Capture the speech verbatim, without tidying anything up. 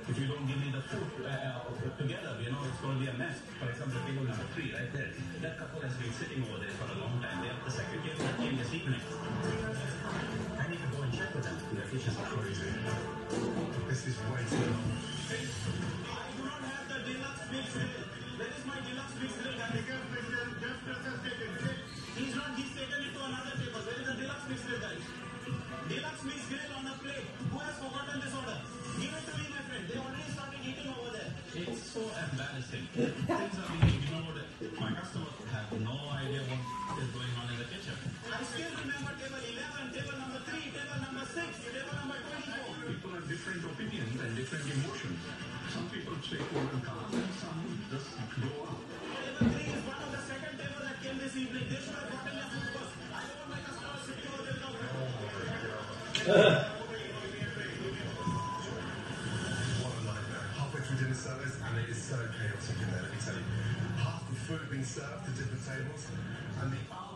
If you don't give me the food uh, uh, together, you know, it's going to be a mess. For example, table number three, right there. That couple has been sitting over there for a long time. They have the second table that came this evening. I need to go and check with them. The kitchen is crazy. This is way too long. Hey, I do not have the deluxe mixed grill. Where is my deluxe mixed grill? He's not, he's taken it to another table. Where is the deluxe mixed grill, guys? Deluxe mixed grill on a plate. Who has forgotten this order? Give it to me, my friend. They already started eating over there. It's so embarrassing. Things are being ignored. My customers have no idea what is going on in the kitchen. I still remember table eleven, table number three, table number six, table number twenty-four. People have different opinions and different emotions. Some people take over the car and some just go up. Table three is one of the second table that came this evening. They should have gotten their food first. I don't want my customers sitting over there now. Dinner service, and it is so chaotic in there, let me tell you. Half the food being served to different tables, and the